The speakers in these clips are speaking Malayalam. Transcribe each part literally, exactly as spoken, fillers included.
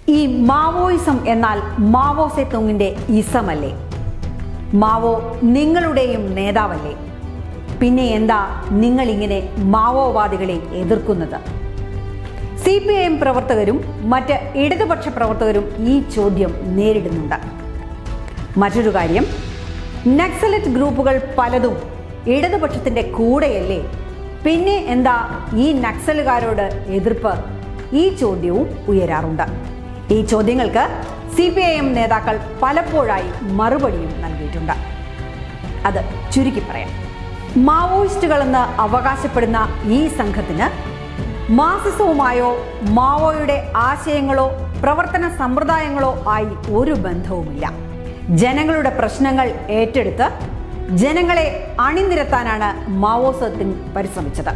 ഈ മാവോയിസം എന്നാൽ മാവോ സെ തുങ്ങിന്റെ ഇസമല്ലേ? മാവോ നിങ്ങളുടെയും നേതാവല്ലേ? പിന്നെ എന്താ നിങ്ങൾ ഇങ്ങനെ മാവോവാദികളെ എതിർക്കുന്നത്? സി പി ഐ എം പ്രവർത്തകരും മറ്റ് ഇടതുപക്ഷ പ്രവർത്തകരും ഈ ചോദ്യം നേരിടുന്നുണ്ട്. മറ്റൊരു കാര്യം, നക്സലറ്റ് ഗ്രൂപ്പുകൾ പലതും ഇടതുപക്ഷത്തിന്റെ കൂടെയല്ലേ? പിന്നെ എന്താ ഈ നക്സലുകാരോട് എതിർപ്പ്? ഈ ചോദ്യവും ഉയരാറുണ്ട്. ഈ ചോദ്യങ്ങൾക്ക് സി പി ഐ എം നേതാക്കൾ പലപ്പോഴായി മറുപടിയും നൽകിയിട്ടുണ്ട്. അത് ചുരുക്കി പറയാം. മാവോയിസ്റ്റുകളെന്ന് അവകാശപ്പെടുന്ന ഈ സംഘത്തിന് മാർക്സിസവുമായോ മാവോയുടെ ആശയങ്ങളോ പ്രവർത്തന സമ്പ്രദായങ്ങളോ ആയി ഒരു ബന്ധവുമില്ല. ജനങ്ങളുടെ പ്രശ്നങ്ങൾ ഏറ്റെടുത്ത് ജനങ്ങളെ അണിനിരത്താനാണ് മാവോ സെ തുങ് പരിശ്രമിച്ചത്.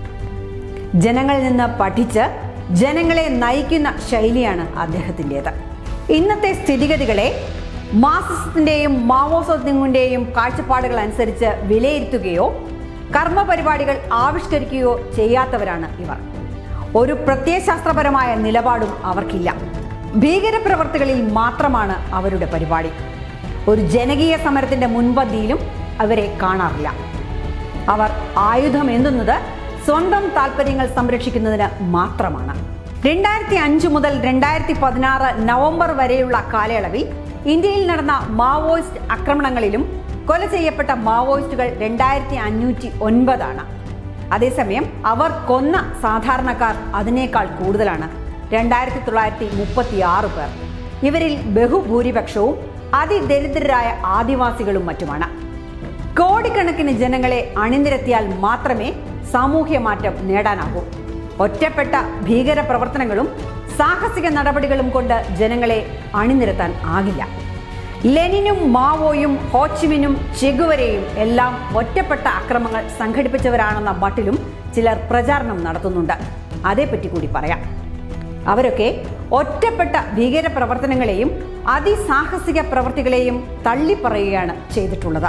ജനങ്ങളിൽ നിന്ന് പഠിച്ച് ജനങ്ങളെ നയിക്കുന്ന ശൈലിയാണ് അദ്ദേഹത്തിൻ്റെത്. ഇന്നത്തെ സ്ഥിതിഗതികളെ മാർക്സിസത്തിൻ്റെയും മാവോ സെ തുങ്ങിൻ്റെയും കാഴ്ചപ്പാടുകൾ അനുസരിച്ച് വിലയിരുത്തുകയോ കർമ്മപരിപാടികൾ ആവിഷ്കരിക്കുകയോ ചെയ്യാത്തവരാണ് ഇവർ. ഒരു പ്രത്യയശാസ്ത്രപരമായ നിലപാടും അവർക്കില്ല. ഭീകരപ്രവർത്തികളിൽ മാത്രമാണ് അവരുടെ പരിപാടി. ഒരു ജനകീയ സമരത്തിന്റെ മുൻപന്തിയിലും അവരെ കാണാറില്ല. അവർ ആയുധം എന്തുന്നത് സ്വന്തം താല്പര്യങ്ങൾ സംരക്ഷിക്കുന്നതിന് മാത്രമാണ്. രണ്ടായിരത്തി അഞ്ച് മുതൽ രണ്ടായിരത്തി പതിനാറ് നവംബർ വരെയുള്ള കാലയളവിൽ ഇന്ത്യയിൽ നടന്ന മാവോയിസ്റ്റ് ആക്രമണങ്ങളിലും കൊല ചെയ്യപ്പെട്ട മാവോയിസ്റ്റുകൾ രണ്ടായിരത്തി അഞ്ഞൂറ്റി ഒൻപതാണ്. അതേസമയം അവർ കൊന്ന സാധാരണക്കാർ അതിനേക്കാൾ കൂടുതലാണ്, രണ്ടായിരത്തി തൊള്ളായിരത്തി മുപ്പത്തി ആറ് പേർ. ഇവരിൽ ബഹുഭൂരിപക്ഷവും അതിദരിദ്രരായ ആദിവാസികളും മറ്റുമാണ്. കോടിക്കണക്കിന് ജനങ്ങളെ അണിനിരത്തിയാൽ മാത്രമേ സാമൂഹ്യ മാറ്റം നേടാനാകൂ. ഒറ്റപ്പെട്ട ഭീകര പ്രവർത്തനങ്ങളും സാഹസിക നടപടികളും കൊണ്ട് ജനങ്ങളെ അണിനിരത്താൻ ആകില്ല. ലെനിനും മാവോയും ഹോച്ചിമിനും ചെഗുവരയും എല്ലാം ഒറ്റപ്പെട്ട അക്രമങ്ങൾ സംഘടിപ്പിച്ചവരാണെന്ന മട്ടിലും ചിലർ പ്രചാരണം നടത്തുന്നുണ്ട്. അതേപ്പറ്റി കൂടി പറയാം. അവരൊക്കെ ഒറ്റപ്പെട്ട ഭീകര പ്രവർത്തനങ്ങളെയും അതിസാഹസിക പ്രവൃത്തികളെയും തള്ളിപ്പറയുകയാണ് ചെയ്തിട്ടുള്ളത്.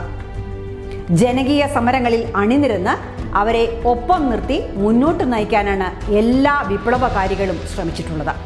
ജനകീയ സമരങ്ങളിൽ അണിനിരന്ന് അവരെ ഒപ്പം നിർത്തി മുന്നോട്ട് നയിക്കാനാണ് എല്ലാ വിപ്ലവകാരികളും ശ്രമിച്ചിട്ടുള്ളത്.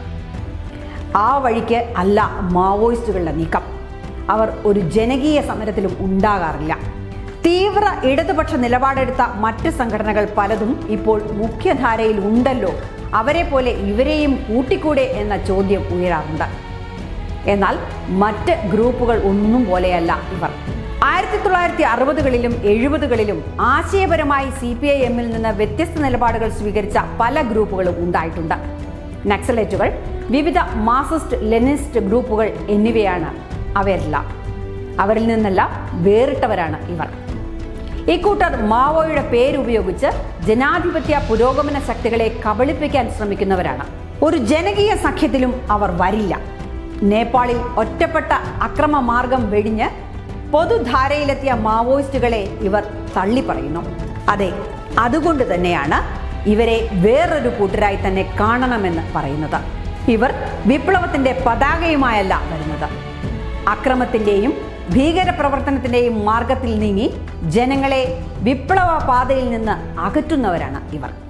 ആ വഴിക്ക് അല്ല മാവോയിസ്റ്റുകളുടെ നീക്കം. അവർ ഒരു ജനകീയ സമരത്തിലും ഉണ്ടാകാറില്ല. തീവ്ര ഇടതുപക്ഷ നിലപാടെടുത്ത മറ്റ് സംഘടനകൾ പലതും ഇപ്പോൾ മുഖ്യധാരയിൽ ഉണ്ടല്ലോ, അവരെ പോലെ ഇവരെയും കൂട്ടിക്കൂടെ എന്ന ചോദ്യം ഉയരാറുണ്ട്. എന്നാൽ മറ്റ് ഗ്രൂപ്പുകൾ ഒന്നും പോലെയല്ല ഇവർ. ആയിരത്തി തൊള്ളായിരത്തി അറുപതുകളിലും എഴുപതുകളിലും ആശയപരമായി സി പി ഐ എമ്മിൽ നിന്ന് വ്യത്യസ്ത നിലപാടുകൾ സ്വീകരിച്ച പല ഗ്രൂപ്പുകളും ഉണ്ടായിട്ടുണ്ട്. നക്സലേറ്റുകൾ, വിവിധ മാർക്സിസ്റ്റ് ലെനിനിസ്റ്റ് ഗ്രൂപ്പുകൾ എന്നിവയാണ് അവരെല്ലാം. അവരിൽ നിന്നെല്ലാം വേറിട്ടവരാണ് ഇവർ. ഇക്കൂട്ടർ മാവോയുടെ പേരുപയോഗിച്ച് ജനാധിപത്യ പുരോഗമന ശക്തികളെ കബളിപ്പിക്കാൻ ശ്രമിക്കുന്നവരാണ്. ഒരു ജനകീയ സഖ്യത്തിലും അവർ വരില്ല. നേപ്പാളിൽ ഒറ്റപ്പെട്ട അക്രമ മാർഗം വെടിഞ്ഞ് പൊതുധാരയിലെത്തിയ മാവോയിസ്റ്റുകളെ ഇവർ തള്ളിപ്പറയുന്നു. അതെ, അതുകൊണ്ട് തന്നെയാണ് ഇവരെ വേറൊരു കൂട്ടരായി തന്നെ കാണണമെന്ന് പറയുന്നത്. ഇവർ വിപ്ലവത്തിന്റെ പതാകയുമായല്ല വരുന്നത്. അക്രമത്തിന്റെയും ഭീകരപ്രവർത്തനത്തിന്റെയും മാർഗത്തിൽ നീങ്ങി ജനങ്ങളെ വിപ്ലവ പാതയിൽ നിന്ന് അകറ്റുന്നവരാണ് ഇവർ.